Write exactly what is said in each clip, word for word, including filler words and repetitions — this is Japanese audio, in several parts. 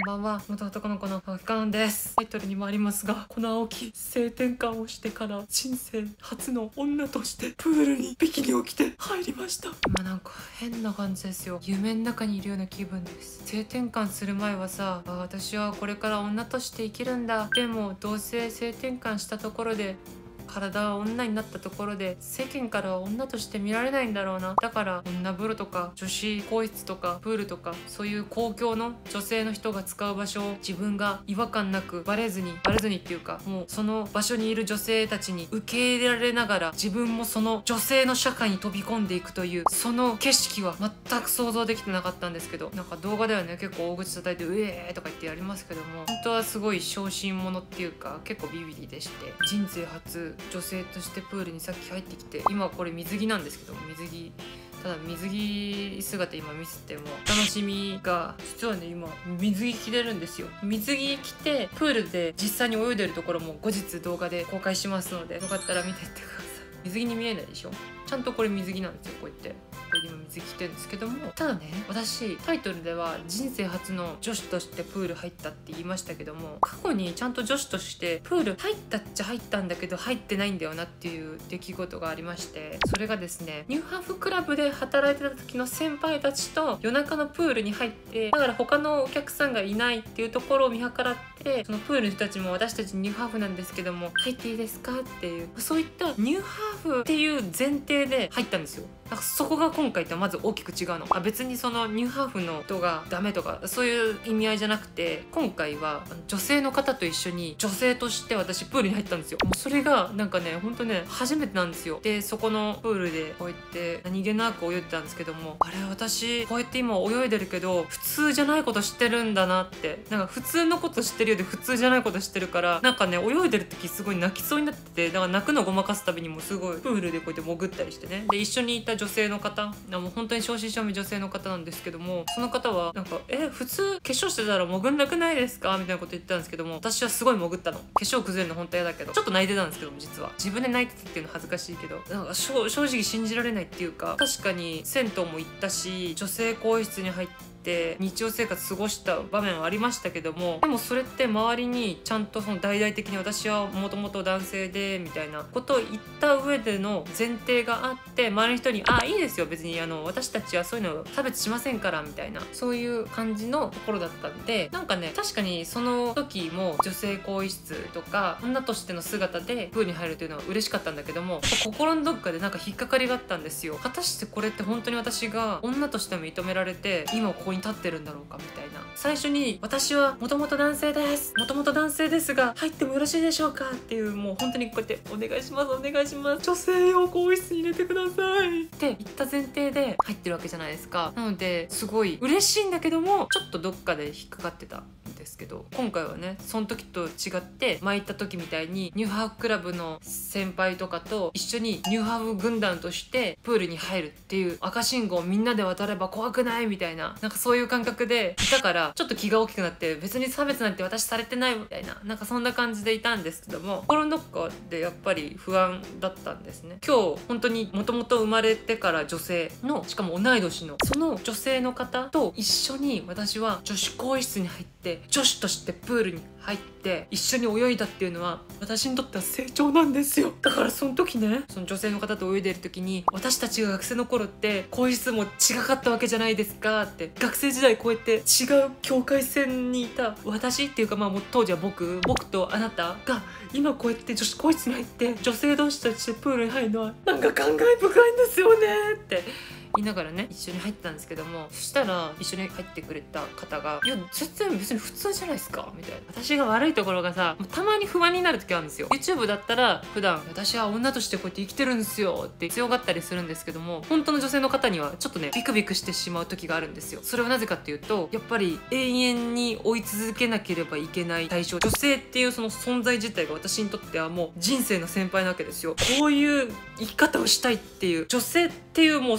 んばんは、元男の子の青木かのんです。タイトルにもありますが、この青木、性転換をしてから人生初の女としてプールにビキニを着て入りました。今なんか変な感じですよ。夢の中にいるような気分です。性転換する前はさ、あ、私はこれから女として生きるんだ。でもどうせ性転換したところで体は女になったところで世間からは女として見られないんだろうな。だから女風呂とか女子更衣室とかプールとかそういう公共の女性の人が使う場所を自分が違和感なくバレずにバレずにっていうか、もうその場所にいる女性たちに受け入れられながら自分もその女性の社会に飛び込んでいくという、その景色は全く想像できてなかったんですけど、なんか動画ではね結構大口叩いて「うえー!」とか言ってやりますけども、本当はすごい小心者っていうか結構ビビリでして、人生初女性としてプールにさっき入ってきて、今これ水着なんですけど、水着ただ水着姿今見せても楽しみが、実はね今水着着てるんですよ。水着着てプールで実際に泳いでるところも後日動画で公開しますので、よかったら見てってください。水着に見えないでしょ。ちゃんとこれ水着なんですよ。こうやってこれ今水着着てるんですけども、ただね私タイトルでは人生初の女子としてプール入ったって言いましたけども、過去にちゃんと女子としてプール入ったっちゃ入ったんだけど入ってないんだよなっていう出来事がありまして、それがですね、ニューハーフクラブで働いてた時の先輩たちと夜中のプールに入って、だから他のお客さんがいないっていうところを見計らって、そのプールの人たちも私たちニューハーフなんですけども入っていいですかっていう、そういったニューハーフっていう前提で入ったんですよ。なんかそこが今回とまず大きく違うの。あ、別にそのニューハーフの人がダメとかそういう意味合いじゃなくて、今回は女性の方と一緒に女性として私プールに入ったんですよ。もうそれがなんかねほんとね初めてなんですよ。でそこのプールでこうやって何気なく泳いでたんですけども、あれ私こうやって今泳いでるけど普通じゃないこと知ってるんだなって、なんか普通のこと知ってるようで普通じゃないこと知ってるから、なんかね泳いでる時すごい泣きそうになってて、だから泣くのごまかすたびにもすごいプールでこうやって潜ったりしてね、で一緒にいた女性の方、もう本当に正真正銘女性の方なんですけども、その方はなんか「え普通化粧してたら潜んなくないですか?」みたいなこと言ってたんですけども、私はすごい潜ったの。化粧崩れるの本当嫌だけどちょっと泣いてたんですけども、実は自分で泣いてたっていうの恥ずかしいけど、なんか正直信じられないっていうか、確かに銭湯も行ったし女性更衣室に入って日常生活過ごした場面はありましたけども、でもそれって周りにちゃんとその大々的に私はもともと男性でみたいなことを言った上での前提があって、周りの人に「あいいですよ別にあの私たちはそういうの差別しませんから」みたいな、そういう感じのところだったんで、なんかね確かにその時も女性更衣室とか女としての姿でプールに入るっていうのは嬉しかったんだけども、心のどっかでなんか引っかかりがあったんですよ。果たしてこれって本当に私が女として認められて今ここに立ってるんだろうかみたいな。最初に私はもともと男性ですもともと男性ですが入ってもよろしいでしょうかっていう、もう本当にこうやって「お願いしますお願いします女性を更衣室に入れてください」って言った前提で入ってるわけじゃないですか。なのですごい嬉しいんだけどもちょっとどっかで引っかかってたですけど、今回はねその時と違って前行った時みたいにニューハーフクラブの先輩とかと一緒にニューハーフ軍団としてプールに入るっていう、赤信号をみんなで渡れば怖くないみたいな、なんかそういう感覚でいたからちょっと気が大きくなって、別に差別なんて私されてないみたいな、なんかそんな感じでいたんですけども、心のどっかでやっぱり不安だったんですね。今日本当にもともと生まれてから女性の、しかも同い年のその女性の方と一緒に私は女子更衣室に入って女子としてプールに入って一緒に泳いだっていうのは私にとっては成長なんですよ。だからその時ね、その女性の方と泳いでる時に、私たちが学生の頃って更衣室も違かったわけじゃないですかって、学生時代こうやって違う境界線にいた私っていうか、まあもう当時は僕僕とあなたが今こうやって女子更衣室に入って女性同士としてプールに入るのはなんか感慨深いんですよねって言いながらね一緒に入ってたんですけども、そしたら一緒に入ってくれた方が「いや全然別に普通じゃないですか」みたいな。私が悪いところがさ、たまに不安になる時あるんですよ。 YouTube だったら普段私は女としてこうやって生きてるんですよって強がったりするんですけども、本当の女性の方にはちょっとねビクビクしてしまう時があるんですよ。それはなぜかっていうと、やっぱり永遠に追い続けなければいけない対象、女性っていうその存在自体が私にとってはもう人生の先輩なわけですよ。こういう生き方をしたいっていう女性っていうもうそれだ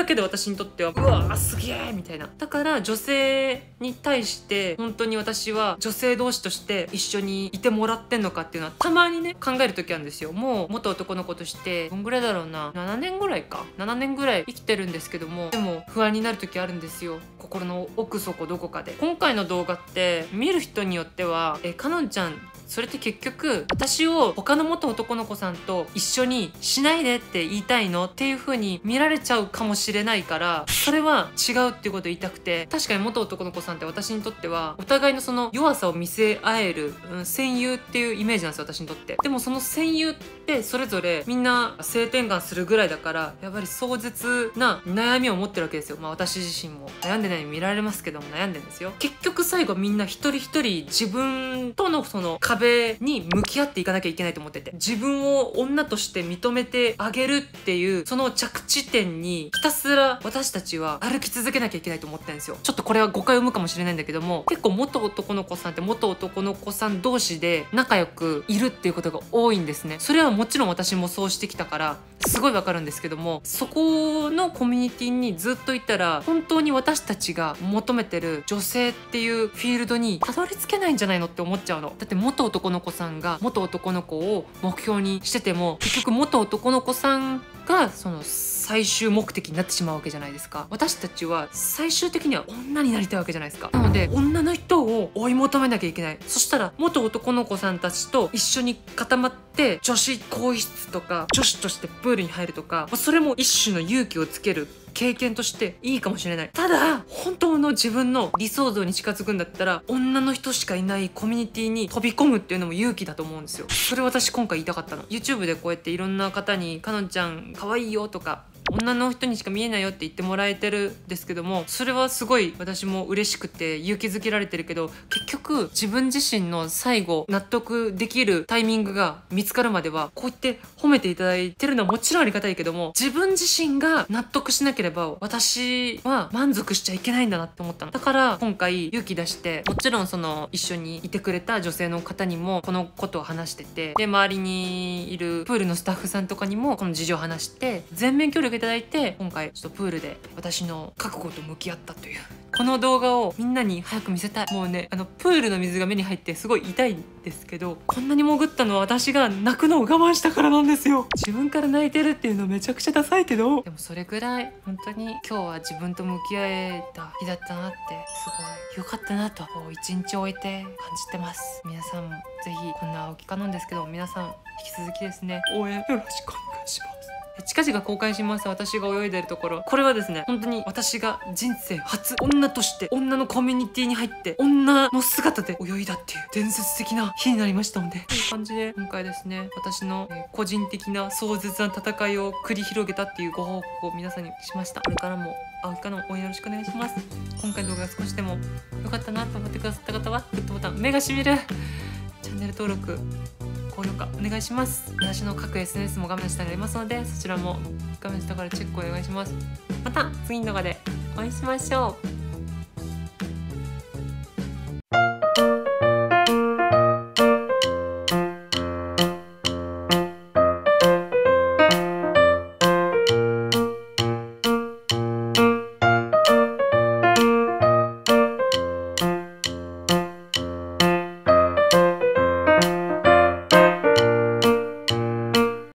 だけで私にとってはうわーすげえみたいな。だから女性に対して本当に私は女性同士として一緒にいてもらってんのかっていうのはたまにね考える時あるんですよ。もう元男の子としてどんぐらいだろうな、ななねんぐらいかななねんぐらい生きてるんですけども、でも不安になる時あるんですよ、心の奥底どこかで。今回の動画って見る人によってはえかのんちゃんそれって結局私を他の元男の子さんと一緒にしないでって言いたいのっていう風に見られちゃうかもしれないから、それは違うっていうことを言いたくて、確かに元男の子さんって私にとってはお互いのその弱さを見せ合える、うん、戦友っていうイメージなんですよ私にとって。でもその戦友ってそれぞれみんな性転換するぐらいだから、やっぱり壮絶な悩みを持ってるわけですよ。まあ私自身も悩んでないように見られますけども悩んでるんですよ。結局最後みんな一人一人自分とのその壁に向き合っていかなきゃいけないと思ってて、自分を女として認めてあげるっていうその着地点にひたすら私たちは歩き続けなきゃいけないと思ってるんですよ。ちょっとこれは誤解を生むかもしれないんだけども、結構元男の子さんって元男の子さん同士で仲良くいるっていうことが多いんですね。それはもちろん私もそうしてきたからすごいわかるんですけども、そこのコミュニティにずっといたら本当に私たちが求めてる女性っていうフィールドにたどり着けないんじゃないのって思っちゃうの。だって元男の子さんが元男の子を目標にしてても結局元男の子さんがその最終目的になってしまうわけじゃないですか。私たちは最終的には女になりたいわけじゃないですか。なので女の人を追い求めなきゃいけない。そしたら元男の子さんたちと一緒に固まって女子更衣室とか女子としてプールに入るとか、それも一種の勇気をつける経験としていいかもしれない。ただ本当の自分の理想像に近づくんだったら女の人しかいないコミュニティに飛び込むっていうのも勇気だと思うんですよ。それ私今回言いたかったの。 YouTube でこうやっていろんな方に「かのんちゃん可愛いよ」とか女の人にしか見えないよって言ってもらえてるんですけども、それはすごい私も嬉しくて勇気づけられてるけど、結局自分自身の最後納得できるタイミングが見つかるまではこうやって褒めていただいてるのはもちろんありがたいけども、自分自身が納得しなければ私は満足しちゃいけないんだなって思ったの。だから今回勇気出して、もちろんその一緒にいてくれた女性の方にもこのことを話してて、で周りにいるプールのスタッフさんとかにもこの事情を話して全面協力いただいて、今回ちょっとプールで私の覚悟と向き合ったというこの動画をみんなに早く見せたい。もうね、あのプールの水が目に入ってすごい痛いんですけど、こんなに潜ったのは私が泣くのを我慢したからなんですよ。自分から泣いてるっていうのめちゃくちゃダサいけど、でもそれぐらい本当に今日は自分と向き合えた日だったなって、すごい良かったなとこう一日終えて感じてます。皆さんもぜひ、こんな青木かのんですけど、皆さん引き続きですね応援よろしくお願いします。近々公開します。私が泳いでるところ。これはですね、本当に私が人生初女として女のコミュニティに入って女の姿で泳いだっていう伝説的な日になりましたので、という感じで今回ですね、私の、えー、個人的な壮絶な戦いを繰り広げたっていうご報告を皆さんにしました。これからも青木かのん応援よろしくお願いします。今回の動画が少しでも良かったなと思ってくださった方はグッドボタン、目がしみるチャンネル登録高評価お願いします。私の各 エスエヌエス も画面下にありますので、そちらも画面下からチェックお願いします。また次の動画でお会いしましょう。